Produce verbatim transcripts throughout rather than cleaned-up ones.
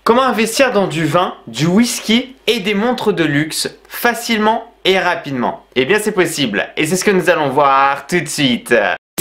Comment investir dans du vin, du whisky et des montres de luxe facilement et rapidement? Eh bien c'est possible et c'est ce que nous allons voir tout de suite.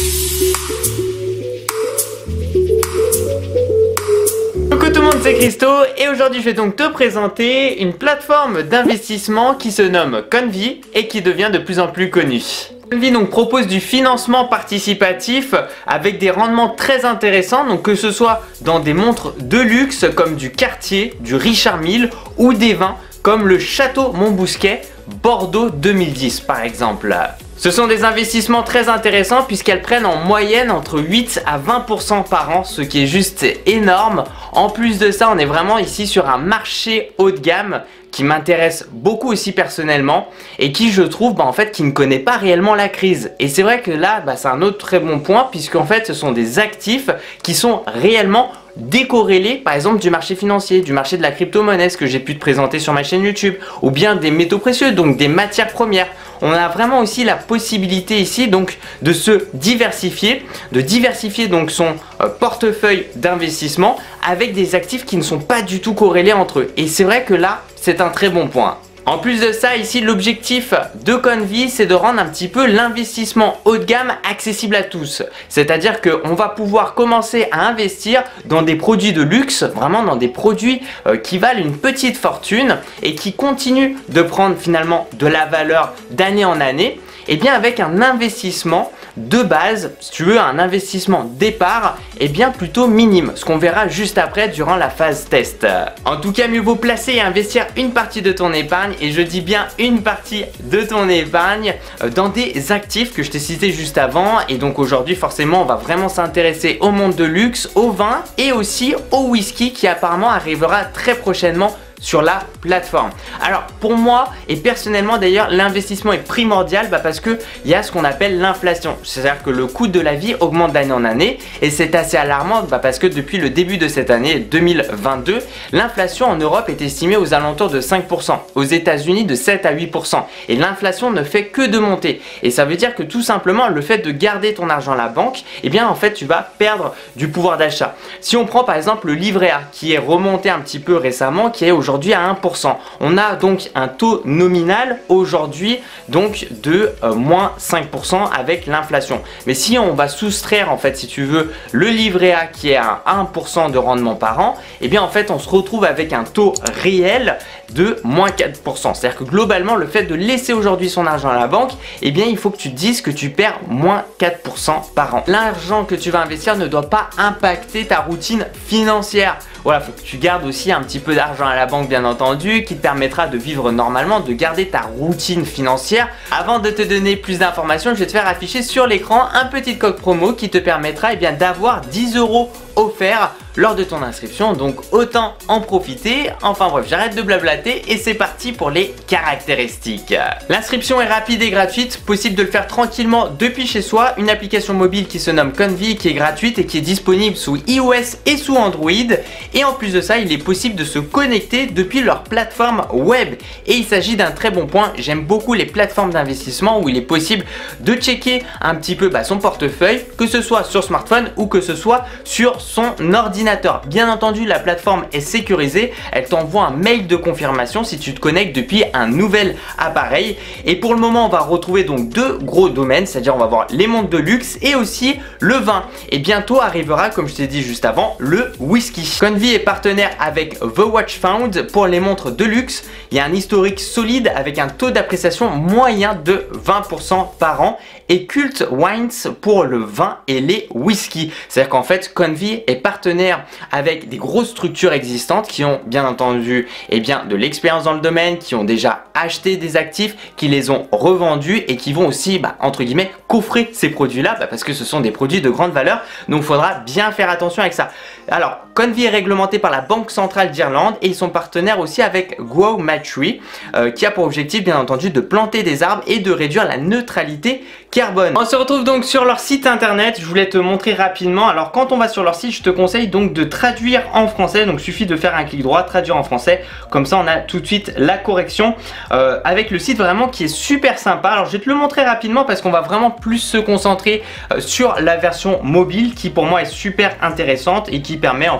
Coucou tout le monde, c'est Christo et aujourd'hui je vais donc te présenter une plateforme d'investissement qui se nomme Convi et qui devient de plus en plus connue. Convi donc propose du financement participatif avec des rendements très intéressants, donc que ce soit dans des montres de luxe comme du Cartier, du Richard Mille ou des vins comme le Château Montbousquet Bordeaux deux mille dix par exemple. Ce sont des investissements très intéressants puisqu'elles prennent en moyenne entre huit à vingt pour cent par an, ce qui est juste énorme. En plus de ça, on est vraiment ici sur un marché haut de gamme qui m'intéresse beaucoup aussi personnellement et qui je trouve bah, en fait qui ne connaît pas réellement la crise. Et c'est vrai que là bah, c'est un autre très bon point puisqu'en fait ce sont des actifs qui sont réellement décorrélés par exemple du marché financier, du marché de la crypto-monnaie, ce que j'ai pu te présenter sur ma chaîne YouTube, ou bien des métaux précieux, donc des matières premières. On a vraiment aussi la possibilité ici donc de se diversifier, de diversifier donc son euh, portefeuille d'investissement avec des actifs qui ne sont pas du tout corrélés entre eux. Et c'est vrai que là, c'est un très bon point. En plus de ça, ici l'objectif de Convi, c'est de rendre un petit peu l'investissement haut de gamme accessible à tous. C'est-à-dire qu'on va pouvoir commencer à investir dans des produits de luxe, vraiment dans des produits euh, qui valent une petite fortune et qui continuent de prendre finalement de la valeur d'année en année, et bien avec un investissement de base, si tu veux, un investissement départ est bien plutôt minime, ce qu'on verra juste après durant la phase test. En tout cas, mieux vaut placer et investir une partie de ton épargne, et je dis bien une partie de ton épargne, dans des actifs que je t'ai cités juste avant. Et donc aujourd'hui, forcément, on va vraiment s'intéresser au monde de luxe, au vin et aussi au whisky qui apparemment arrivera très prochainement sur la plateforme. Alors pour moi et personnellement d'ailleurs, l'investissement est primordial bah, parce que il y a ce qu'on appelle l'inflation, c'est-à-dire que le coût de la vie augmente d'année en année et c'est assez alarmant bah, parce que depuis le début de cette année deux mille vingt-deux, l'inflation en Europe est estimée aux alentours de cinq pour cent, aux États-Unis de sept à huit pour cent, et l'inflation ne fait que de monter. Et ça veut dire que tout simplement le fait de garder ton argent à la banque, eh bien en fait tu vas perdre du pouvoir d'achat. Si on prend par exemple le livret A qui est remonté un petit peu récemment, qui est aujourd'hui aujourd'hui à un pour cent. On a donc un taux nominal aujourd'hui donc de euh, moins cinq pour cent avec l'inflation. Mais si on va soustraire en fait si tu veux le livret A qui est à un pour cent de rendement par an, et eh bien en fait on se retrouve avec un taux réel de moins quatre pour cent. C'est-à-dire que globalement le fait de laisser aujourd'hui son argent à la banque, et eh bien il faut que tu te dises que tu perds moins quatre pour cent par an. L'argent que tu vas investir ne doit pas impacter ta routine financière. Voilà, il faut que tu gardes aussi un petit peu d'argent à la banque bien entendu, qui te permettra de vivre normalement, de garder ta routine financière. Avant de te donner plus d'informations, je vais te faire afficher sur l'écran un petit code promo qui te permettra eh bien d'avoir dix euros offerts lors de ton inscription, donc autant en profiter. Enfin bref, j'arrête de blablater et c'est parti pour les caractéristiques. L'inscription est rapide et gratuite, possible de le faire tranquillement depuis chez soi. Une application mobile qui se nomme Convi qui est gratuite et qui est disponible sous iOS et sous Android. Et en plus de ça, il est possible de se connecter depuis leur plateforme web. Et il s'agit d'un très bon point. J'aime beaucoup les plateformes d'investissement où il est possible de checker un petit peu bah, son portefeuille, que ce soit sur smartphone ou que ce soit sur son ordinateur. Bien entendu, la plateforme est sécurisée, elle t'envoie un mail de confirmation si tu te connectes depuis un nouvel appareil. Et pour le moment, on va retrouver donc deux gros domaines, c'est-à-dire on va voir les montres de luxe et aussi le vin. Et bientôt arrivera, comme je t'ai dit juste avant, le whisky. Convi est partenaire avec The Watch Fund pour les montres de luxe. Il y a un historique solide avec un taux d'appréciation moyen de vingt pour cent par an, et Cult Wines pour le vin et les whisky. C'est-à-dire qu'en fait, Convi est partenaire avec des grosses structures existantes qui ont bien entendu eh bien, de l'expérience dans le domaine, qui ont déjà acheté des actifs, qui les ont revendus et qui vont aussi, bah, entre guillemets, coffrer ces produits-là bah, parce que ce sont des produits de grande valeur. Donc, il faudra bien faire attention avec ça. Alors, Convi est réglementé par la Banque Centrale d'Irlande et ils sont partenaires aussi avec Grow Mastery euh, qui a pour objectif, bien entendu, de planter des arbres et de réduire la neutralité carbone. On se retrouve donc sur leur site internet. Je voulais te montrer rapidement. Alors, quand on va sur leur site, je te conseille donc de traduire en français. Donc, il suffit de faire un clic droit, traduire en français. Comme ça, on a tout de suite la correction euh, avec le site vraiment qui est super sympa. Alors, je vais te le montrer rapidement parce qu'on va vraiment plus se concentrer euh, sur la version mobile qui pour moi est super intéressante et qui permet en fait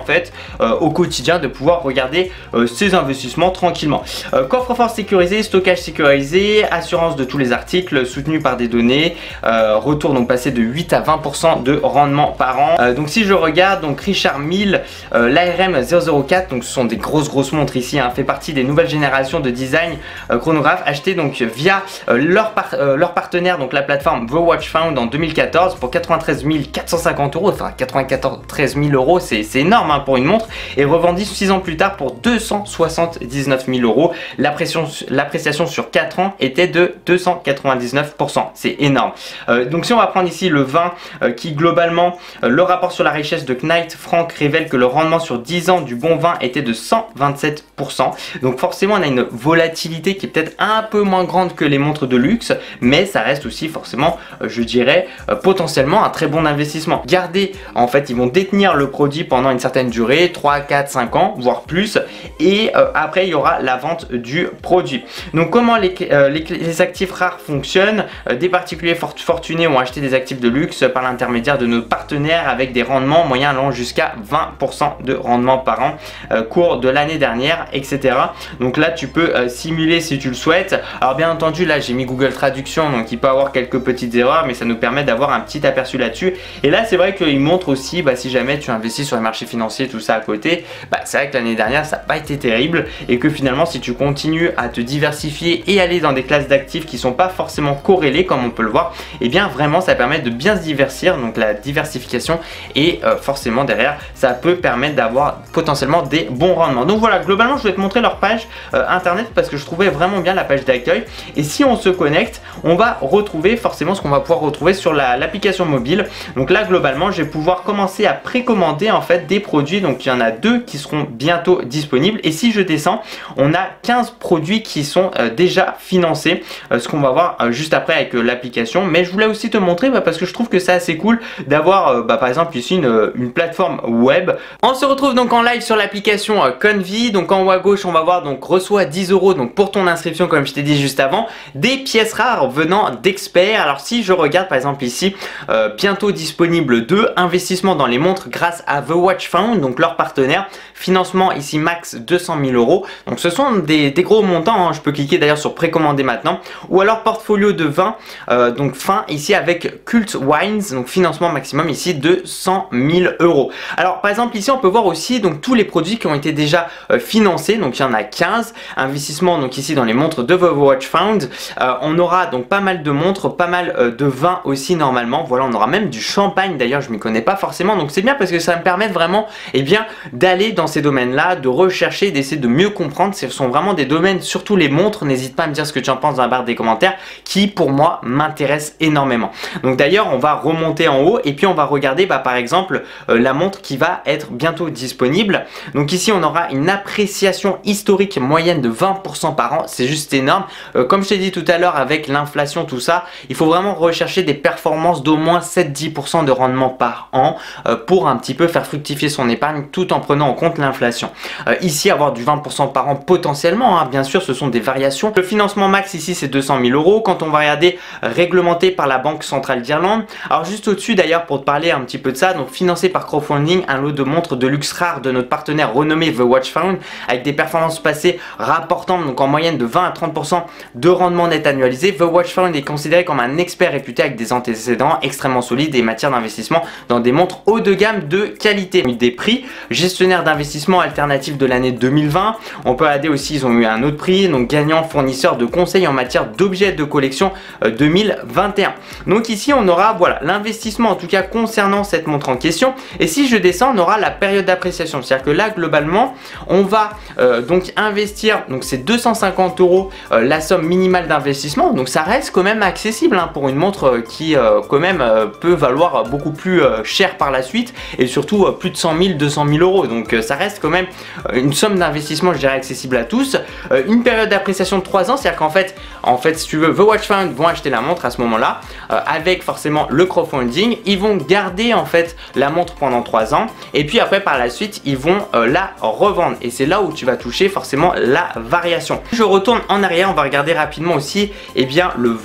fait euh, au quotidien de pouvoir regarder euh, ses investissements tranquillement. Euh, coffre-fort sécurisé, stockage sécurisé, assurance de tous les articles soutenu par des données, euh, retour donc passé de huit à vingt pour cent de rendement par an. Euh, donc si je regarde, donc Richard Mille, euh, l'A R M zéro zéro quatre, donc ce sont des grosses grosses montres ici, hein, fait partie des nouvelles générations de design euh, chronographe achetées donc via euh, leur, par, euh, leur partenaire, donc la plateforme The Watch Found en deux mille quatorze pour quatre-vingt-treize mille quatre cent cinquante euros, enfin quatre-vingt-treize mille euros, c'est énorme hein, pour une montre, et revendu six ans plus tard pour deux cent soixante-dix-neuf mille euros. L'appréciation sur quatre ans était de deux cent quatre-vingt-dix-neuf pour cent, c'est énorme. Euh, donc si on va prendre ici le vin euh, qui globalement, euh, le rapport sur la richesse de Knight Frank révèle que le rendement sur dix ans du bon vin était de cent vingt-sept pour cent. Donc forcément on a une volatilité qui est peut-être un peu moins grande que les montres de luxe, mais ça reste aussi forcément, euh, je dirais, euh, potentiellement un très bon investissement. Gardez, en fait ils vont détenir le produit pendant une certaine durée, trois, quatre, cinq ans, voire plus, et euh, après il y aura la vente du produit. Donc comment les, euh, les, les actifs rares fonctionnent? euh, Des particuliers fort, fortunés ont acheté des actifs de luxe par l'intermédiaire de nos partenaires avec des rendements moyens allant jusqu'à vingt pour cent de rendement par an euh, cours de l'année dernière, et cetera. Donc là tu peux euh, simuler si tu le souhaites. Alors bien entendu là j'ai mis Google Traduction, donc il peut avoir quelques petites erreurs, mais ça nous permet d'avoir un petit aperçu là-dessus. Et là c'est vrai qu'il montre aussi, bah, si jamais tu investis sur les marchés financiers, tout ça à côté, bah, c'est vrai que l'année dernière ça n'a pas été terrible, et que finalement si tu continues à te diversifier et aller dans des classes d'actifs qui sont pas forcément corrélées comme on peut le voir, et bien vraiment ça permet de bien se diversifier, donc la diversification, et euh, forcément derrière ça peut permettre d'avoir potentiellement des bons rendements. Donc voilà, globalement je vais te montrer leur page euh, internet parce que je trouvais vraiment bien la page d'accueil, et si on se connecte on va retrouver forcément ce qu'on va pouvoir retrouver sur l'application mobile. Donc là globalement je vais pouvoir commencer à précommander en fait des produits, donc il y en a deux qui seront bientôt disponibles, et si je descends on a quinze produits qui sont euh, déjà financés, euh, ce qu'on va voir euh, juste après avec euh, l'application. Mais je voulais aussi te montrer bah, parce que je trouve que c'est assez cool d'avoir euh, bah, par exemple ici une, une plateforme web. On se retrouve donc en live sur l'application euh, Convi. Donc en haut à gauche on va voir donc reçoit dix euros donc pour ton inscription, comme je t'ai dit juste avant, des pièces rares venant d'experts. Alors si je regarde par exemple ici, euh, bientôt disponible deux investissements dans les montres grâce à The Watch Found, donc leur partenaire, financement ici max deux cent mille euros. Donc ce sont des, des gros montants, hein. Je peux cliquer d'ailleurs sur précommander maintenant, ou alors portfolio de vin, euh, donc fin ici avec Cult Wines, donc financement maximum ici de cent mille euros. Alors par exemple ici on peut voir aussi donc tous les produits qui ont été déjà euh, financés, donc il y en a quinze. Investissement donc ici dans les montres de The Watch Found, euh, on aura donc pas mal de montres, pas mal euh, de vins aussi normalement. Voilà, on aura même du champagne d'ailleurs, je m'y connais pas forcément, donc c'est bien parce que ça me permet vraiment eh bien d'aller dans ces domaines là, de rechercher, d'essayer de mieux comprendre. Ce sont vraiment des domaines, surtout les montres, n'hésite pas à me dire ce que tu en penses dans la barre des commentaires, qui pour moi m'intéresse énormément. Donc d'ailleurs on va remonter en haut et puis on va regarder bah, par exemple euh, la montre qui va être bientôt disponible. Donc ici on aura une appréciation historique moyenne de vingt pour cent par an, c'est juste énorme. Euh, comme je t'ai dit tout à l'heure avec l'inflation tout ça, il faut vraiment rechercher des performances d'au moins sept à dix pour cent de rendement par an euh, pour un petit peu faire fructifier son épargne tout en prenant en compte l'inflation. Euh, ici avoir du vingt pour cent par an potentiellement, hein, bien sûr ce sont des variations. Le financement max ici c'est deux cent mille euros. Quand on va regarder réglementé par la Banque Centrale d'Irlande, alors juste au-dessus d'ailleurs pour te parler un petit peu de ça, donc financé par crowdfunding, un lot de montres de luxe rares de notre partenaire renommé The Watch Found avec des performances passées rapportant donc en moyenne de vingt à trente pour cent de rendement net annualisé. The Watch Found est considéré comme un expert réputé avec des antécédents extrêmement solides et matière d'investissement dans des montres haut de gamme de qualité. Des prix, gestionnaire d'investissement alternatif de l'année deux mille vingt. On peut regarder aussi, ils ont eu un autre prix, donc gagnant fournisseur de conseils en matière d'objets de collection euh, deux mille vingt et un. Donc ici on aura voilà l'investissement en tout cas concernant cette montre en question. Et si je descends on aura la période d'appréciation, c'est à dire que là globalement on va euh, donc investir, donc c'est deux cent cinquante euros euh, la somme minimale d'investissement, donc ça reste quand même accessible hein, pour une montre euh, qui euh, quand même euh, peut valoir beaucoup plus euh, cher par la suite, et surtout euh, plus de cent mille, deux cent mille euros, donc euh, ça reste quand même euh, une somme d'investissement je dirais accessible à tous. Euh, une période d'appréciation de trois ans, c'est à dire qu'en fait en fait si tu veux The Watch Found vont acheter la montre à ce moment là euh, avec forcément le crowdfunding, ils vont garder en fait la montre pendant trois ans et puis après par la suite ils vont euh, la revendre, et c'est là où tu vas toucher forcément la variation. Je retourne en arrière, on va regarder rapidement aussi et eh bien le vin.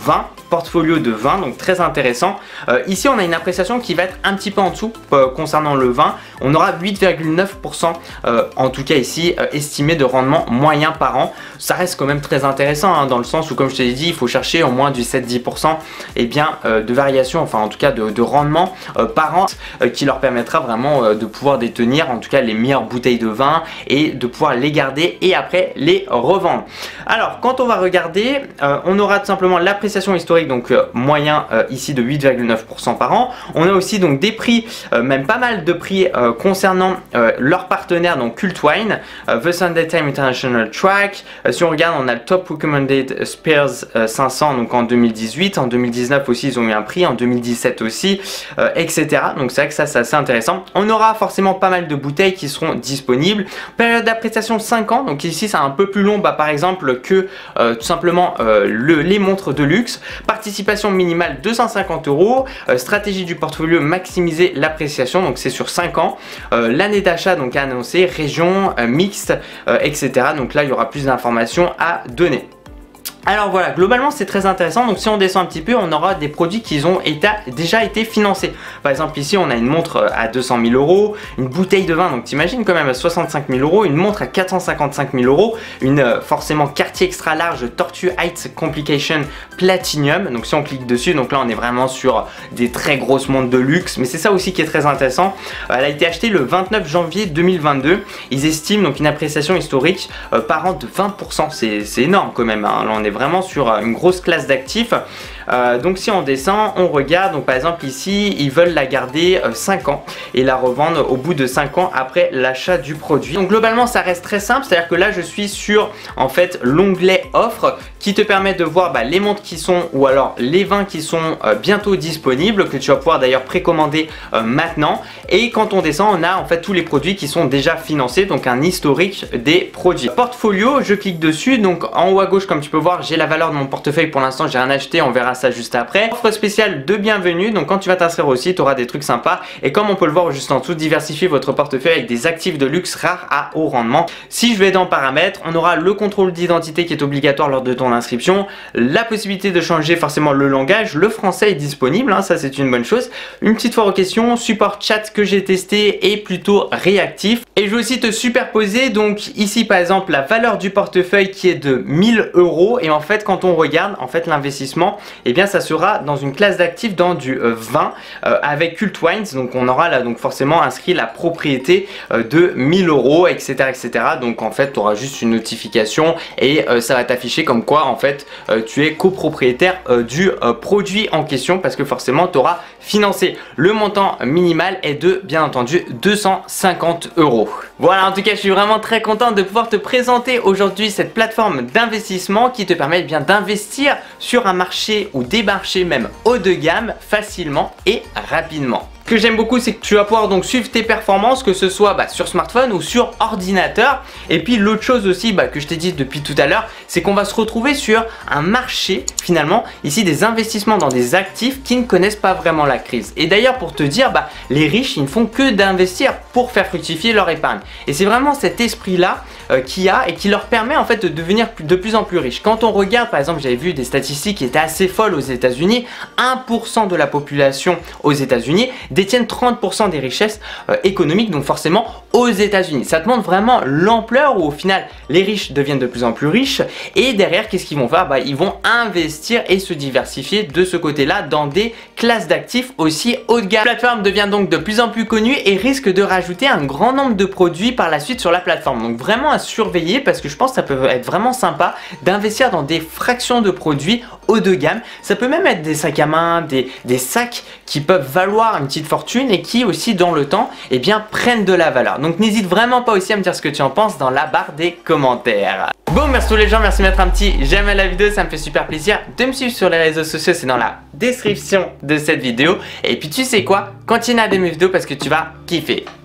portfolio de vin, donc très intéressant. Euh, ici on a une appréciation qui va être un petit peu en dessous euh, concernant le vin. On aura huit virgule neuf pour cent euh, en tout cas ici euh, estimé de rendement moyen par an. Ça reste quand même très intéressant hein, dans le sens où, comme je te l'ai dit, il faut chercher au moins du sept à dix pour cent et bien, euh, de variation, enfin en tout cas de, de rendement euh, par an euh, qui leur permettra vraiment euh, de pouvoir détenir en tout cas les meilleures bouteilles de vin et de pouvoir les garder et après les revendre. Alors quand on va regarder, euh, on aura tout simplement l'appréciation historique, donc euh, moyen euh, ici de huit virgule neuf pour cent par an. On a aussi donc des prix, euh, même pas mal de prix euh, concernant euh, leurs partenaires, donc Cult Wine, euh, The Sunday Times International Track. Euh, si on regarde, on a le Top Recommended Spirits euh, cinq cents donc en deux mille dix-huit, en deux mille dix-neuf aussi ils ont eu un prix, en deux mille dix-sept aussi, euh, et cetera. Donc c'est vrai que ça c'est assez intéressant. On aura forcément pas mal de bouteilles qui seront disponibles. Période d'appréciation cinq ans, donc ici c'est un peu plus long bah, par exemple que euh, tout simplement euh, le, les montres de luxe. Participation minimale deux cent cinquante euros. Euh, stratégie du portfolio, maximiser l'appréciation, donc c'est sur cinq ans. Euh, L'année d'achat donc annoncée, région, euh, mixte, euh, et cetera. Donc là il y aura plus d'informations à donner. Alors voilà, globalement c'est très intéressant. Donc si on descend un petit peu, on aura des produits qui ont été, déjà été financés. Par exemple ici on a une montre à deux cent mille euros, une bouteille de vin, donc t'imagines quand même à soixante-cinq mille euros, une montre à quatre cent cinquante-cinq mille euros, une euh, forcément Cartier extra large Tortue Heights Complication Platinum. Donc si on clique dessus, donc là on est vraiment sur des très grosses montres de luxe, mais c'est ça aussi qui est très intéressant. Euh, elle a été achetée le vingt-neuf janvier deux mille vingt-deux. Ils estiment donc une appréciation historique euh, par an de vingt pour cent. C'est énorme quand même, hein. Là on est vraiment sur une grosse classe d'actifs. Euh, donc si on descend, on regarde, donc par exemple ici ils veulent la garder euh, cinq ans et la revendre au bout de cinq ans après l'achat du produit. Donc globalement ça reste très simple, c'est à dire que là je suis sur en fait l'onglet offre qui te permet de voir bah, les montres qui sont ou alors les vins qui sont euh, bientôt disponibles, que tu vas pouvoir d'ailleurs précommander euh, maintenant. Et quand on descend, on a en fait tous les produits qui sont déjà financés, donc un historique des produits. Portfolio, je clique dessus, donc en haut à gauche comme tu peux voir j'ai la valeur de mon portefeuille. Pour l'instant j'ai rien acheté, on verra ça juste après. Offre spéciale de bienvenue, donc quand tu vas t'inscrire aussi tu auras des trucs sympas et comme on peut le voir juste en dessous, diversifier votre portefeuille avec des actifs de luxe rares à haut rendement. Si je vais dans paramètres, on aura le contrôle d'identité qui est obligatoire lors de ton inscription, la possibilité de changer forcément le langage, le français est disponible, hein, ça c'est une bonne chose. Une petite foire aux questions, support chat que j'ai testé est plutôt réactif. Et je vais aussi te superposer donc ici par exemple la valeur du portefeuille qui est de mille euros et en fait quand on regarde en fait l'investissement, et eh bien ça sera dans une classe d'actifs dans du euh, vin euh, avec Cult Wines. Donc on aura là donc forcément inscrit la propriété euh, de mille euros, etc, etc. Donc en fait tu auras juste une notification et euh, ça va t'afficher comme quoi en fait euh, tu es copropriétaire euh, du euh, produit en question, parce que forcément tu auras financé. Le montant minimal est de bien entendu deux cent cinquante euros. Voilà, en tout cas je suis vraiment très content de pouvoir te présenter aujourd'hui cette plateforme d'investissement qui te permet bien d'investir sur un marché ou des marchés même haut de gamme facilement et rapidement. Ce que j'aime beaucoup, c'est que tu vas pouvoir donc suivre tes performances, que ce soit bah, sur smartphone ou sur ordinateur. Et puis l'autre chose aussi bah, que je t'ai dit depuis tout à l'heure, c'est qu'on va se retrouver sur un marché finalement, ici des investissements dans des actifs qui ne connaissent pas vraiment la crise. Et d'ailleurs pour te dire, bah, les riches ils ne font que d'investir pour faire fructifier leur épargne. Et c'est vraiment cet esprit là euh, qu'il y a et qui leur permet en fait de devenir de plus en plus riches. Quand on regarde par exemple, j'avais vu des statistiques qui étaient assez folles aux États-Unis, un pour cent de la population aux États-Unis détiennent trente pour cent des richesses euh, économiques, donc forcément aux États-Unis. Ça te montre vraiment l'ampleur où au final les riches deviennent de plus en plus riches et derrière qu'est-ce qu'ils vont faire? Bah, ils vont investir et se diversifier de ce côté-là dans des classes d'actifs aussi haut de gamme. La plateforme devient donc de plus en plus connue et risque de rajouter un grand nombre de produits par la suite sur la plateforme. Donc vraiment à surveiller parce que je pense que ça peut être vraiment sympa d'investir dans des fractions de produits haut de gamme. Ça peut même être des sacs à main, des, des sacs qui peuvent valoir une petite fortune et qui aussi dans le temps eh bien, prennent de la valeur. Donc n'hésite vraiment pas aussi à me dire ce que tu en penses dans la barre des commentaires. Bon, merci tous les gens, merci de mettre un petit j'aime à la vidéo, ça me fait super plaisir. De me suivre sur les réseaux sociaux, c'est dans la description de cette vidéo. Et puis tu sais quoi, continue à aimer mes vidéos parce que tu vas kiffer.